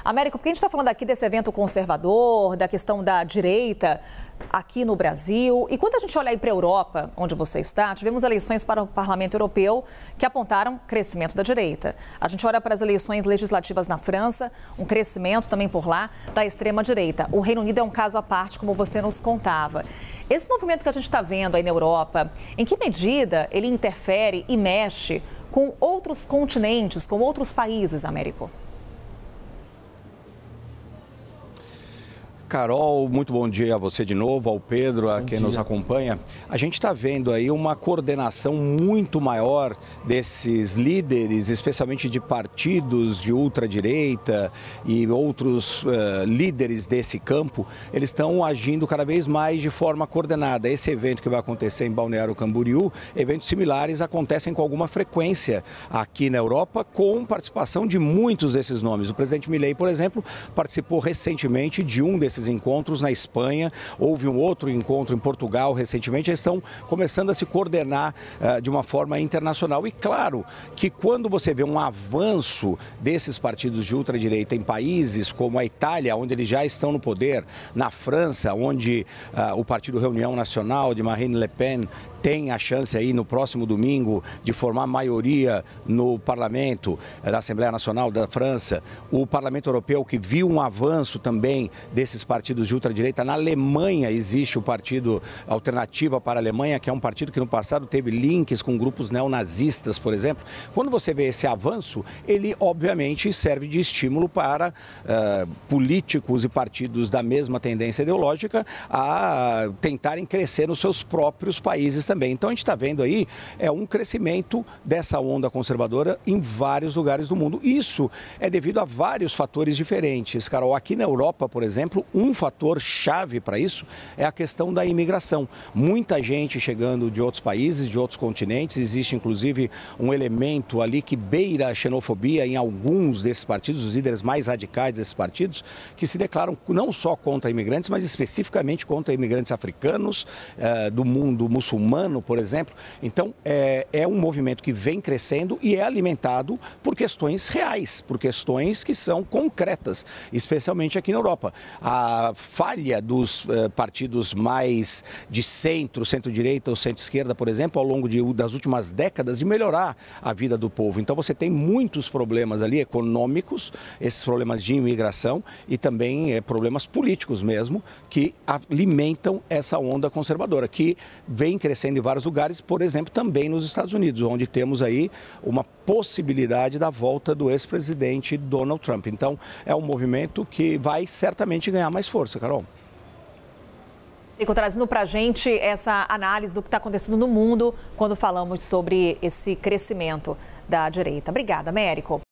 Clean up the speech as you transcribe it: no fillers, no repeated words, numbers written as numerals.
Américo, porque a gente está falando aqui desse evento conservador, da questão da direita aqui no Brasil. E quando a gente olha aí para a Europa, onde você está, tivemos eleições para o Parlamento Europeu que apontaram crescimento da direita. A gente olha para as eleições legislativas na França, um crescimento também por lá da extrema-direita. O Reino Unido é um caso à parte, como você nos contava. Esse movimento que a gente está vendo aí na Europa, em que medida ele interfere e mexe com outros continentes, com outros países, Américo? Carol, muito bom dia a você de novo, ao Pedro, a quem nos acompanha. A gente está vendo aí uma coordenação muito maior desses líderes, especialmente de partidos de ultradireita e outros líderes desse campo. Eles estão agindo cada vez mais de forma coordenada. Esse evento que vai acontecer em Balneário Camboriú, eventos similares acontecem com alguma frequência aqui na Europa, com participação de muitos desses nomes. O presidente Milei, por exemplo, participou recentemente de um desses encontros na Espanha, houve um outro encontro em Portugal recentemente, eles estão começando a se coordenar de uma forma internacional. E claro que quando você vê um avanço desses partidos de ultradireita em países como a Itália, onde eles já estão no poder, na França, onde o Partido Reunião Nacional de Marine Le Pen tem a chance aí no próximo domingo de formar maioria no parlamento, na Assembleia Nacional da França, o Parlamento Europeu que viu um avanço também desses partidos de ultradireita. Na Alemanha existe o Partido Alternativa para a Alemanha, que é um partido que no passado teve links com grupos neonazistas, por exemplo. Quando você vê esse avanço, ele obviamente serve de estímulo para políticos e partidos da mesma tendência ideológica a tentarem crescer nos seus próprios países também. Então a gente está vendo aí um crescimento dessa onda conservadora em vários lugares do mundo. Isso é devido a vários fatores diferentes, Carol. Aqui na Europa, por exemplo, um fator chave para isso é a questão da imigração. Muita gente chegando de outros países, de outros continentes. Existe inclusive um elemento ali que beira a xenofobia em alguns desses partidos, os líderes mais radicais desses partidos, que se declaram não só contra imigrantes, mas especificamente contra imigrantes africanos, do mundo muçulmano, por exemplo. Então, é um movimento que vem crescendo e é alimentado por questões reais, por questões que são concretas, especialmente aqui na Europa. A falha dos partidos mais de centro, centro-direita ou centro-esquerda, por exemplo, ao longo das últimas décadas, de melhorar a vida do povo. Então, você tem muitos problemas ali econômicos, esses problemas de imigração e também problemas políticos mesmo, que alimentam essa onda conservadora, que vem crescendo em vários lugares, por exemplo, também nos Estados Unidos, onde temos aí uma possibilidade da volta do ex-presidente Donald Trump. Então, é um movimento que vai certamente ganhar mais força, Carol. Fico trazendo para a gente essa análise do que está acontecendo no mundo quando falamos sobre esse crescimento da direita. Obrigada, Américo.